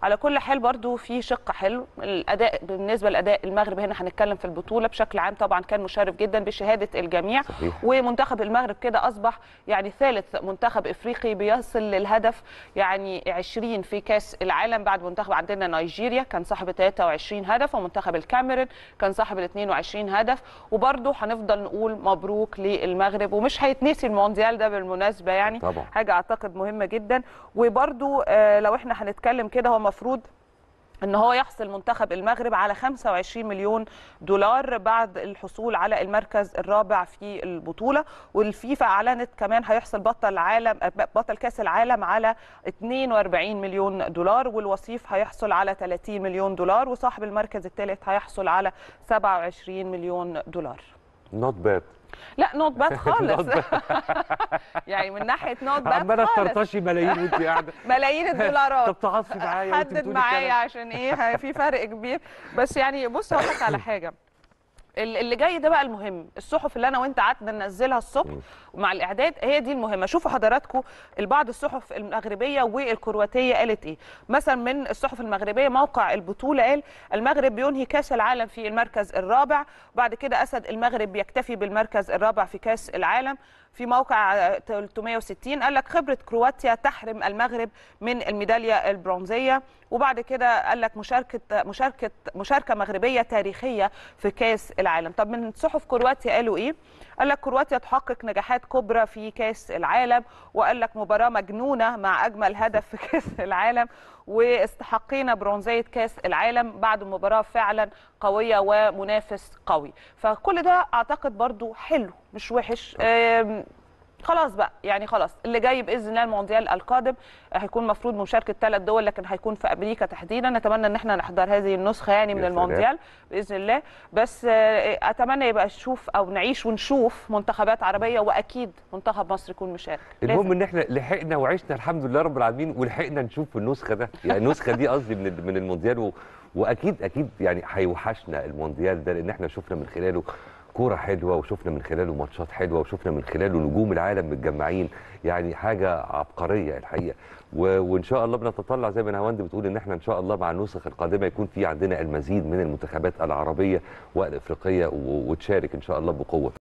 على كل حال برضو في شق حلو الاداء بالنسبه لاداء المغرب. هنا هنتكلم في البطوله بشكل عام، طبعا كان مشرف جدا بشهاده الجميع. صحيح. ومنتخب المغرب كده اصبح يعني ثالث منتخب افريقي بيصل للهدف يعني 20 في كاس العالم، بعد منتخب عندنا نيجيريا كان صاحب 23 هدف، ومنتخب الكاميرون كان صاحب 22 هدف. وبرضو هنفضل نقول مبروك للمغرب، ومش هيتنسي المونديال ده بالمناسبه، يعني طبعا. حاجه اعتقد مهمه جدا. وبرضو لو احنا هنتكلم كده، هو المفروض ان هو يحصل منتخب المغرب على 25 مليون دولار بعد الحصول على المركز الرابع في البطوله. والفيفا اعلنت كمان هيحصل بطل كاس العالم على 42 مليون دولار، والوصيف هيحصل على 30 مليون دولار، وصاحب المركز الثالث هيحصل على 27 مليون دولار. نوت باد. لا نوت باد خالص. يعني من ناحيه نوت باد عماله خالص. تطرطشي ملايين وانت قاعده. ملايين الدولارات. طب تعاطفي معايا حدد معايا عشان ايه، في فرق كبير. بس يعني بص هقول لك على حاجه، اللي جاي ده بقى المهم. الصحف اللي انا وانت قعدنا ننزلها الصبح ومع الاعداد هي دي المهمه. شوفوا حضراتكم بعض الصحف المغربيه والكرواتيه قالت ايه. مثلا من الصحف المغربيه موقع البطوله قال المغرب بينهي كاس العالم في المركز الرابع، وبعد كده اسد المغرب بيكتفي بالمركز الرابع في كاس العالم. في موقع 360 قال لك خبره كرواتيا تحرم المغرب من الميداليه البرونزيه، وبعد كده قال لك مشاركه مغربيه تاريخيه في كاس العالم. طب من صحف كرواتيا قالوا ايه؟ قال لك كرواتيا تحقق نجاحات كبرى في كاس العالم، وقال لك مباراه مجنونه مع اجمل هدف في كاس العالم، واستحقينا برونزيه كاس العالم بعد مباراه فعلا قويه ومنافس قوي. فكل ده اعتقد برضو حلو مش وحش. خلاص بقى يعني خلاص اللي جاي باذن الله المونديال القادم هيكون مفروض مشاركه 3 دول، لكن هيكون في امريكا تحديدا. نتمنى ان احنا نحضر هذه النسخه يعني من المونديال باذن الله. بس اتمنى يبقى نشوف او نعيش ونشوف منتخبات عربيه، واكيد منتخب مصر يكون مشارك. المهم ان احنا لحقنا وعشنا الحمد لله رب العالمين، ولحقنا نشوف النسخه ده، يعني النسخه دي قصدي من المونديال. واكيد يعني هيوحشنا المونديال ده، لان احنا شفنا من خلاله كوره حلوه، وشفنا من خلاله ماتشات حلوه، وشفنا من خلاله نجوم العالم متجمعين، يعني حاجه عبقريه الحقيقه. وان شاء الله بنتطلع زي ما نهاوند بتقول ان احنا ان شاء الله مع النسخ القادمه يكون في عندنا المزيد من المنتخبات العربيه والافريقيه وتشارك ان شاء الله بقوه.